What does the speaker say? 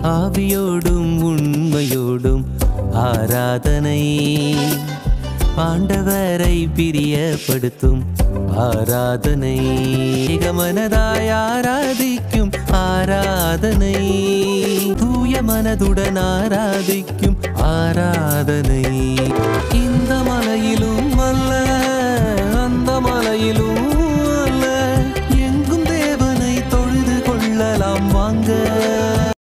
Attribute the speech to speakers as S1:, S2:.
S1: ஆவியோடும் உண்மையோடும் ஆராதனை. ஆண்டவரை பிரியப்படுத்தும் ஆராதனை. மனதாய் ஆராதிக்கும் ஆராதனை. தூய மனதுடன் ஆராதிக்கும் ஆராதனை. இந்த மலையிலும் வல்ல